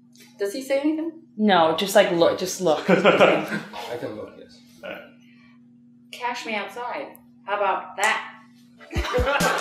Does he say anything? No, just like look. Just look. I can look, yes. Cash me outside. How about that?